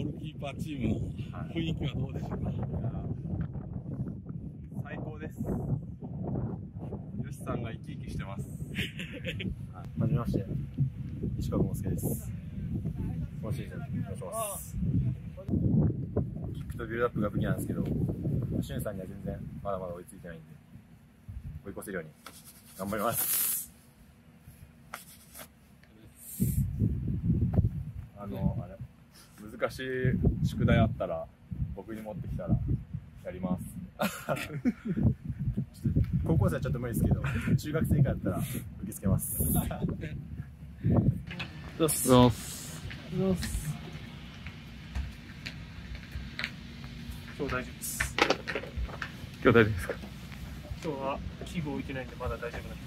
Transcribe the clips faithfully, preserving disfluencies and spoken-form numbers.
オールキーパーチームの雰囲気はどうでしょうか。 最高です。よしさんが生き生きしてます。 はじめまして、石川浩介です。今シーズンお願いします。キックとビルドアップが武器なんですけど、しゅんさんには全然まだまだ追いついてないんで、追い越せるように頑張ります。 あの、あれ、難しい宿題あったら、僕に持ってきたら、やります。 高校生はちょっと無理ですけど、中学生以下だったら受け付けます。 どうすどうすどうす今日大丈夫です。 今日大丈夫ですか。 今日は器具置いてないんでまだ大丈夫なんです。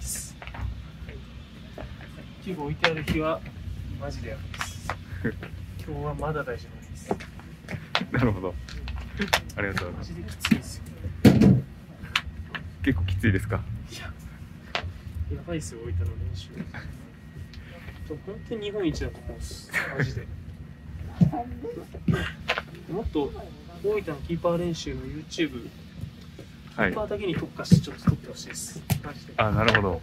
器具置いてある日はマジでやばいです。今日はまだ大丈夫なんです。 なるほど。ありがとうございます。 マジできついですよ。 結構きついですか。 いや、やばいですよ、大分の練習。本当に日本一だと思うんです。マジで。もっと大分のキーパー練習の YouTube、 はい、 キーパーだけに特化してちょっと撮ってほしいです。マジで。 あ、なるほど。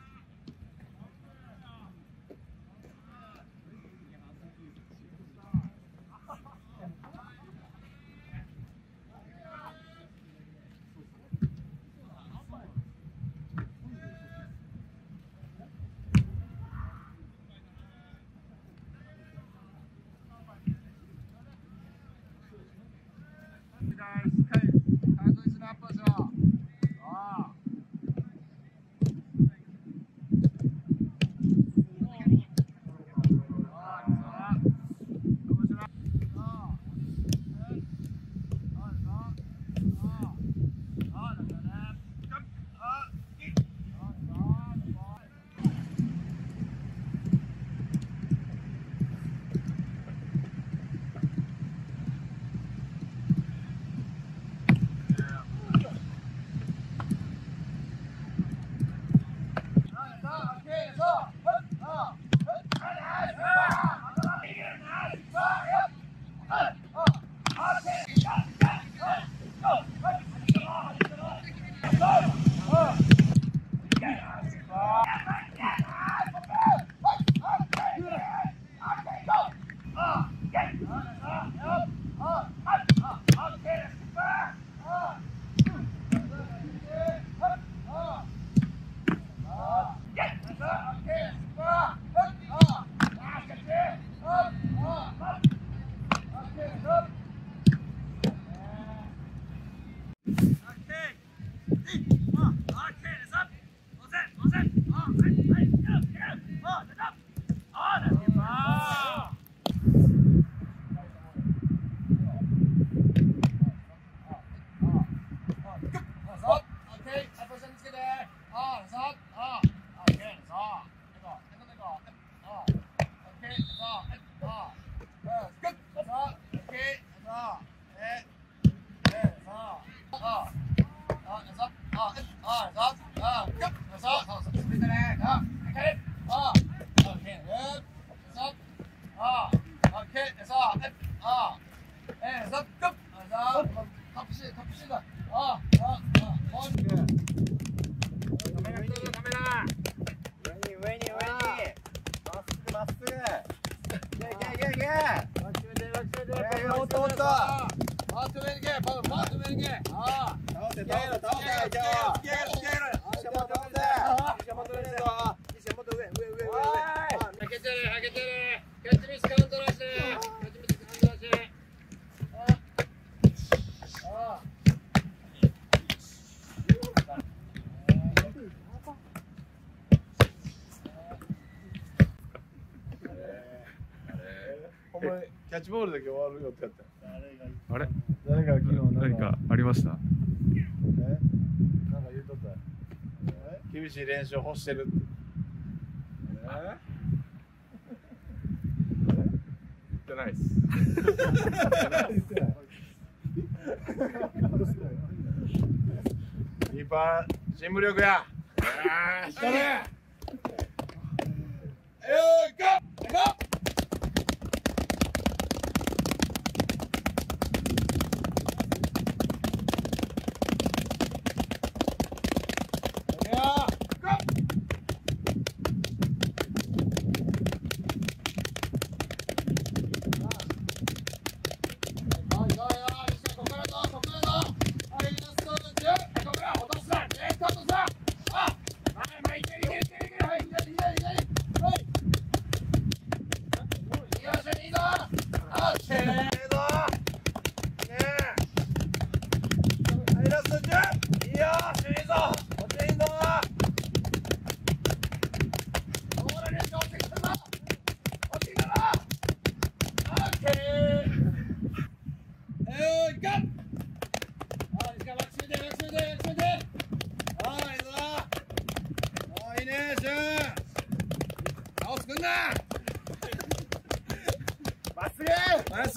キャッチボールだけ終わるよってやった。あれ？ 誰が昨日何かありました？ え？なんか言うとった。 厳しい練習を欲してるって。 え？ 言ってないです。 言ってない。 キーパー新無力や。ああ、下ね。えー、ゴーゴー。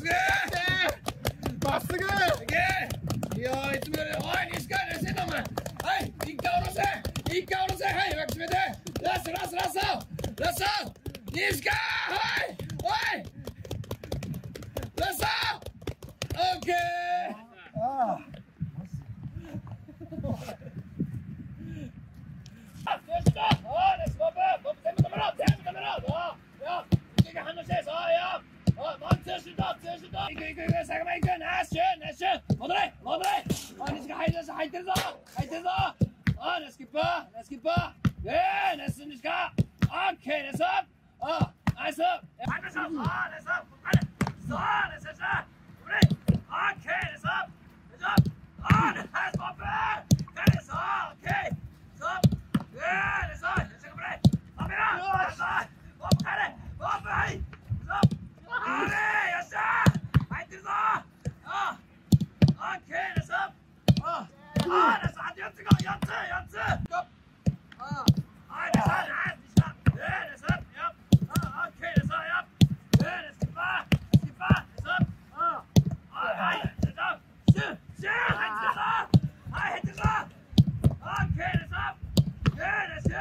ぐまっすぐいけいいよいつもよりおい西川何してんのお前はい一回下ろせ一回下ろせはいうまく決めてラストラストラストラスト西川はいおいラストオッケーああ入ってるぞ入ってるぞあナイスキップナイスキップえーナイス西川オッケーナイスあナイス入りましょうあナイスそうナイスナイスオッケーナイスナイスあナイスポップナイスオッケーそうえーナイスナイス頑張れ止めろナイスポップ帰れポップはいそうあれよっしゃ入ってるぞあオッケーナイスああナイスあとよっついこうよっつよっつああナイスナイスえーナイスよあオッケーナイスよえーナイスキッパースキッパーナイスあはいナイスシューシュー入ってるぞはい入ってるぞオッケーナイスえーナイスシュー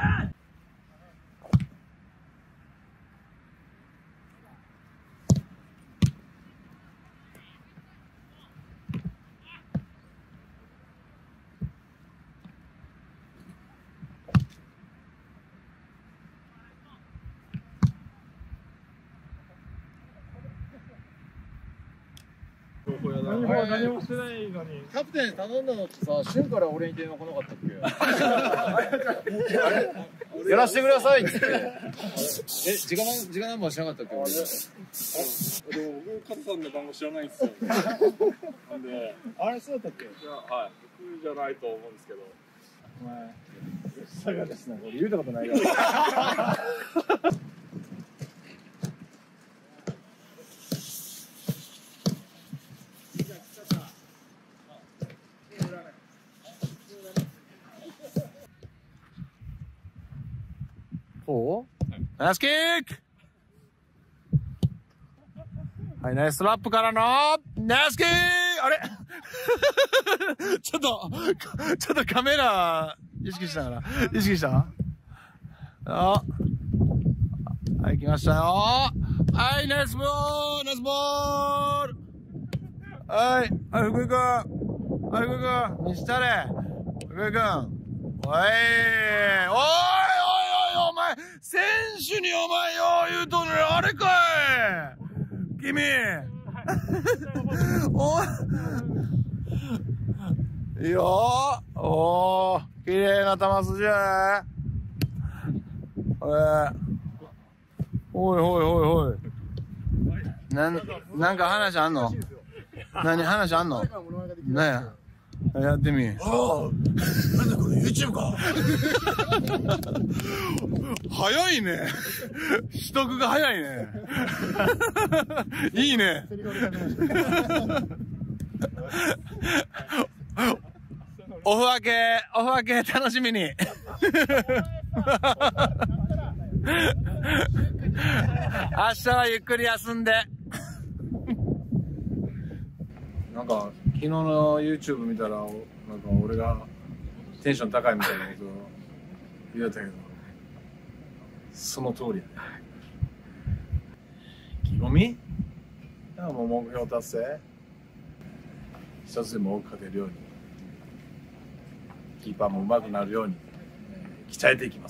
何もしてないのに。 キャプテン頼んだのってさ、瞬から俺に電話来なかったっけやらせてくださいっつって。え、時間、時間ナンバーしなかったっけ俺。 でも僕、加藤さんの番号知らないんですよ。なんで、 あれそうだったっけいや、はい。僕じゃないと思うんですけど。 お前、さがですね、俺言うたことないよ。 ほうナイスキックはいナイストラップからのナイスキックあれちょっとちょっとカメラ意識しながら意識したあはい来ましたよはいナイスボールナイスボールはいはい福井君はい福井君西田れ福井君おいおいおいお前、選手にお前よう言うとんのよ、あれかい君おいいいよおー、綺麗な球筋やおいおいおいおいおいなん、なんか話あんの何話あんの何ややってみ。ああ、なんだこれ YouTube か。早いね。取得が早いね。いいね。オフ明け、オフ明け楽しみに。明日はゆっくり休んで。なんか昨日の YouTube 見たらなんか俺がテンション高いみたいなことを言うたけどその通りやね意気込みいやもう目標達成一つでも多く勝てるようにキーパーも上手くなるように、えー、鍛えていきます、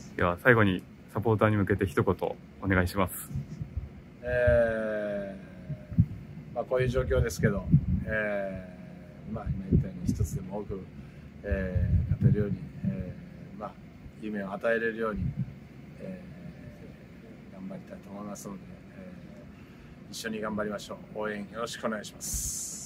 はい、では最後にサポーターに向けて一言お願いします。 えーまあ、こういう状況ですけど、えーまあ、今言ったように一つでも多く、えー、勝てるように、えーまあ、夢を与えれるように、えー、頑張りたいと思いますので、えー、一緒に頑張りましょう。応援よろしくお願いします。